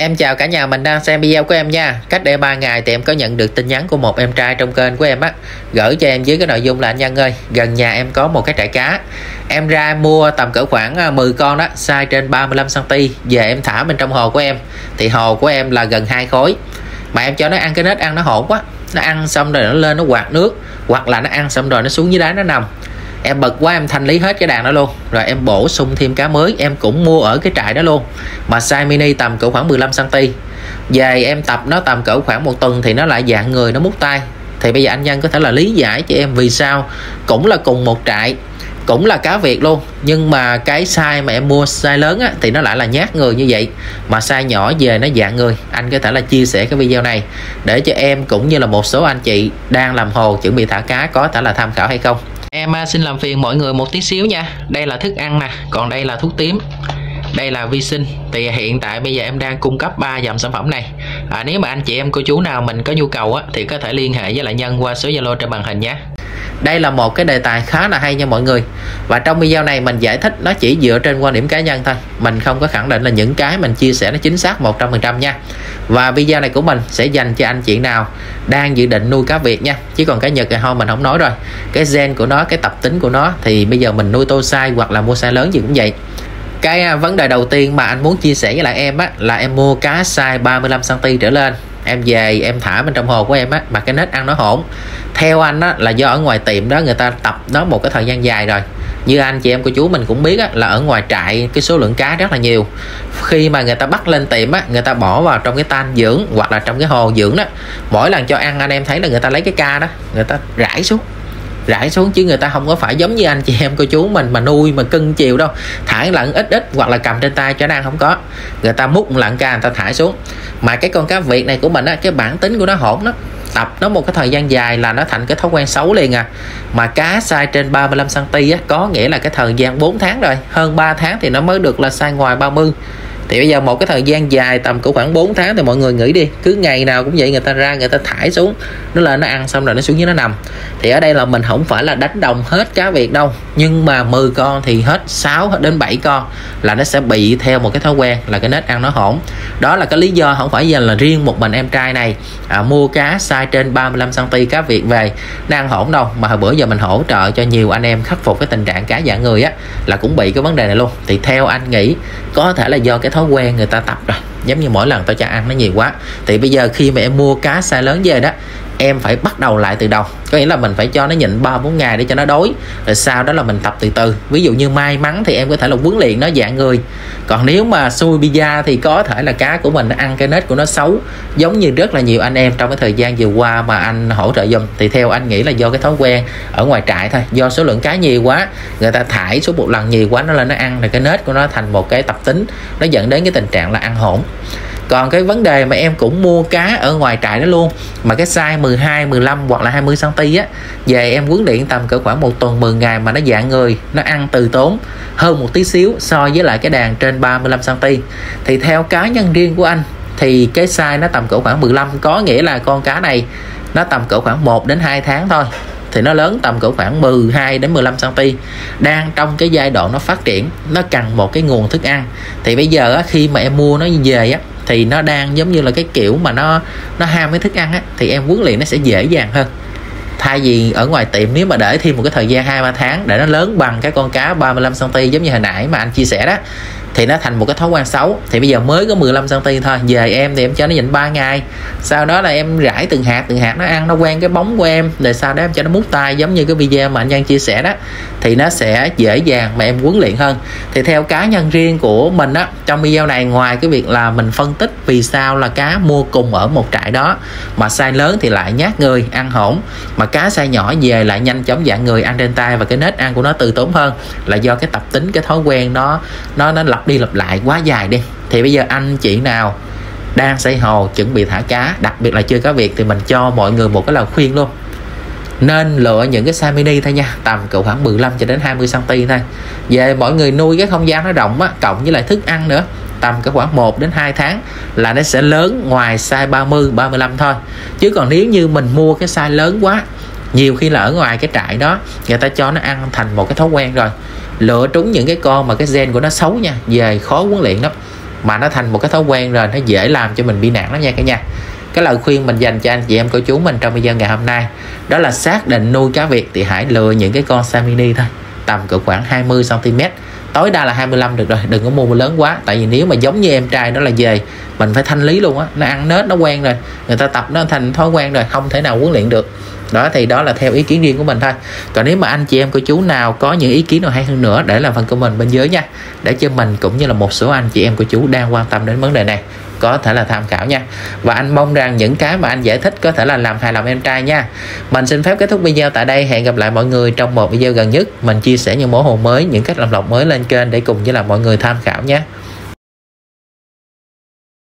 Em chào cả nhà mình đang xem video của em nha. Cách đây 3 ngày thì em có nhận được tin nhắn của một em trai trong kênh của em á, gửi cho em dưới cái nội dung là: anh Nhân ơi, gần nhà em có một cái trại cá. Em ra mua tầm cỡ khoảng 10 con đó, size trên 35cm, về em thả bên trong hồ của em. Thì hồ của em là gần 2 khối. Mà em cho nó ăn cái nết ăn nó hỗn quá. Nó ăn xong rồi nó lên nó quạt nước, hoặc là nó ăn xong rồi nó xuống dưới đáy nó nằm. Em bực quá em thanh lý hết cái đàn đó luôn, rồi em bổ sung thêm cá mới. Em cũng mua ở cái trại đó luôn, mà size mini tầm cỡ khoảng 15cm. Về em tập nó tầm cỡ khoảng 1 tuần thì nó lại dạng người, nó mút tay. Thì bây giờ anh Nhân có thể là lý giải cho em vì sao cũng là cùng một trại, cũng là cá Việt luôn, nhưng mà cái size mà em mua size lớn á, thì nó lại là nhát người như vậy, mà size nhỏ về nó dạng người. Anh có thể là chia sẻ cái video này để cho em cũng như là một số anh chị đang làm hồ chuẩn bị thả cá có thể là tham khảo hay không. Em xin làm phiền mọi người một tí xíu nha. Đây là thức ăn nè, còn đây là thuốc tím, đây là vi sinh. Thì hiện tại bây giờ em đang cung cấp 3 dòng sản phẩm này. Nếu mà anh chị em cô chú nào mình có nhu cầu á, thì có thể liên hệ với lại Nhân qua số Zalo trên màn hình nhé. Đây là một cái đề tài khá là hay nha mọi người. Và trong video này mình giải thích nó chỉ dựa trên quan điểm cá nhân thôi. Mình không có khẳng định là những cái mình chia sẻ nó chính xác 100% nha. Và video này của mình sẽ dành cho anh chị nào đang dự định nuôi cá Việt nha. Chứ còn cá Nhật thì thôi mình không nói rồi. Cái gen của nó, cái tập tính của nó thì bây giờ mình nuôi tô size hoặc là mua size lớn gì cũng vậy. Cái vấn đề đầu tiên mà anh muốn chia sẻ với lại em á, là em mua cá size 35cm trở lên. Em về em thả bên trong hồ của em á, mà cái nết ăn nó hỗn. Theo anh á, là do ở ngoài tiệm đó người ta tập nó một cái thời gian dài rồi. Như anh chị em cô chú mình cũng biết á, là ở ngoài trại cái số lượng cá rất là nhiều. Khi mà người ta bắt lên tiệm á, người ta bỏ vào trong cái tan dưỡng hoặc là trong cái hồ dưỡng đó. Mỗi lần cho ăn anh em thấy là người ta lấy cái ca đó, người ta rải xuống, chứ người ta không có phải giống như anh chị em cô chú mình mà nuôi mà cưng chiều đâu, thả lặn ít hoặc là cầm trên tay cho nó ăn. Không có, người ta múc một lặn ca người ta thả xuống. Mà cái con cá Việt này của mình á, cái bản tính của nó hỗn đó, tập nó một cái thời gian dài là nó thành cái thói quen xấu liền à. Mà cá size trên 35cm á, có nghĩa là cái thời gian 4 tháng rồi, hơn 3 tháng thì nó mới được là size ngoài 30. Thì bây giờ một cái thời gian dài tầm cỡ khoảng 4 tháng thì mọi người nghĩ đi, cứ ngày nào cũng vậy, người ta ra người ta thải xuống, nó lên nó ăn xong rồi nó xuống dưới nó nằm. Thì ở đây là mình không phải là đánh đồng hết cá Việt đâu, nhưng mà 10 con thì hết 6 đến 7 con là nó sẽ bị theo một cái thói quen là cái nết ăn nó hỗn. Đó là cái lý do không phải giờ là riêng một mình em trai này mua cá size trên 35cm cá Việt về nó ăn hỗn đâu, mà hồi bữa giờ mình hỗ trợ cho nhiều anh em khắc phục cái tình trạng cá dạng người á, là cũng bị cái vấn đề này luôn. Thì theo anh nghĩ có thể là do cái thói quen người ta tập rồi, giống như mỗi lần tao cho ăn nó nhiều quá. Thì bây giờ khi mà em mua cá size lớn về đó, em phải bắt đầu lại từ đầu, có nghĩa là mình phải cho nó nhịn 3-4 ngày để cho nó đói, rồi sau đó là mình tập từ từ. Ví dụ như may mắn thì em có thể là huấn luyện nó dạng người, còn nếu mà xui pizza thì có thể là cá của mình nó ăn cái nết của nó xấu, giống như rất là nhiều anh em trong cái thời gian vừa qua mà anh hỗ trợ giùm. Thì theo anh nghĩ là do cái thói quen ở ngoài trại thôi, do số lượng cá nhiều quá, người ta thải số một lần nhiều quá, nó lên nó ăn, rồi cái nết của nó thành một cái tập tính, nó dẫn đến cái tình trạng là ăn hỗn. Còn cái vấn đề mà em cũng mua cá ở ngoài trại đó luôn, mà cái size 12, 15 hoặc là 20cm á, về em huấn luyện tầm cỡ khoảng 1 tuần 10 ngày mà nó dạng người, nó ăn từ tốn hơn một tí xíu so với lại cái đàn trên 35cm. Thì theo cá nhân riêng của anh thì cái size nó tầm cỡ khoảng 15, có nghĩa là con cá này nó tầm cỡ khoảng 1 đến 2 tháng thôi thì nó lớn tầm cỡ khoảng 12 đến 15cm, đang trong cái giai đoạn nó phát triển, nó cần một cái nguồn thức ăn. Thì bây giờ á, khi mà em mua nó về á, thì nó đang giống như là cái kiểu mà nó ham cái thức ăn á, thì em huấn luyện nó sẽ dễ dàng hơn. Thay vì ở ngoài tiệm nếu mà để thêm một cái thời gian 2-3 tháng để nó lớn bằng cái con cá 35cm giống như hồi nãy mà anh chia sẻ đó, thì nó thành một cái thói quen xấu. Thì bây giờ mới có 15cm thôi, về em thì em cho nó nhịn 3 ngày, sau đó là em rải từng hạt nó ăn, nó quen cái bóng của em, rồi sau đó em cho nó mút tay giống như cái video mà anh Nhân chia sẻ đó, thì nó sẽ dễ dàng mà em huấn luyện hơn. Thì theo cá nhân riêng của mình á, trong video này ngoài cái việc là mình phân tích vì sao là cá mua cùng ở một trại đó mà size lớn thì lại nhát người ăn hỗn, mà cá size nhỏ về lại nhanh chóng dạng người ăn trên tay, và cái nết ăn của nó từ tốn hơn, là do cái tập tính, cái thói quen nó lặp đi lặp lại quá dài đi. Thì bây giờ anh chị nào đang xây hồ chuẩn bị thả cá, đặc biệt là chơi cá Việt, thì mình cho mọi người một cái lời khuyên luôn, nên lựa những cái size mini thôi nha, tầm cỡ khoảng 15 cho đến 20cm thôi. Về mọi người nuôi cái không gian nó rộng á, cộng với lại thức ăn nữa, tầm cỡ khoảng 1 đến 2 tháng là nó sẽ lớn ngoài size 30, 35 thôi. Chứ còn nếu như mình mua cái size lớn quá, nhiều khi là ở ngoài cái trại đó người ta cho nó ăn thành một cái thói quen rồi, lựa trúng những cái con mà cái gen của nó xấu nha, về khó huấn luyện lắm. mà nó thành một cái thói quen rồi, nó dễ làm cho mình bị nản lắm nha cả nhà. Cái lời khuyên mình dành cho anh chị em cô chú mình trong video ngày hôm nay đó là xác định nuôi cá Việt thì hãy lựa những cái con size mini thôi, tầm cỡ khoảng 20 cm, tối đa là 25 được rồi, đừng có mua lớn quá. Tại vì nếu mà giống như em trai đó là về mình phải thanh lý luôn á, nó ăn nết nó quen rồi, người ta tập nó thành thói quen rồi, không thể nào huấn luyện được. Đó thì đó là theo ý kiến riêng của mình thôi. Còn nếu mà anh chị em cô chú nào có những ý kiến nào hay hơn nữa để làm phần comment bên dưới nha, để cho mình cũng như là một số anh chị em cô chú đang quan tâm đến vấn đề này có thể là tham khảo nha. Và anh mong rằng những cái mà anh giải thích có thể là làm hài lòng em trai nha. Mình xin phép kết thúc video tại đây. Hẹn gặp lại mọi người trong một video gần nhất. Mình chia sẻ những mẫu hồ mới, những cách làm lọc mới lên kênh để cùng với là mọi người tham khảo nhé.